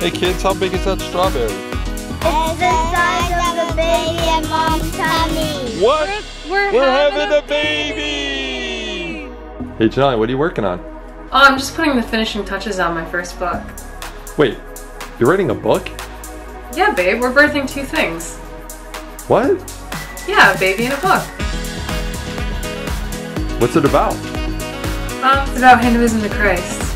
Hey kids, how big is that strawberry? It's the size of the baby in Mom's tummy. What? We're having a baby! Hey Janelle, what are you working on? Oh, I'm just putting the finishing touches on my first book. Wait, you're writing a book? Yeah, babe, we're birthing two things. What? Yeah, a baby and a book. What's it about? It's about hinduism to Christ.